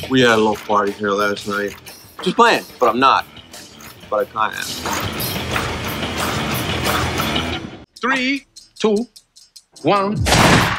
We had a little party here last night. Just playing, but I'm not. But I kinda am. 3, 2, 1.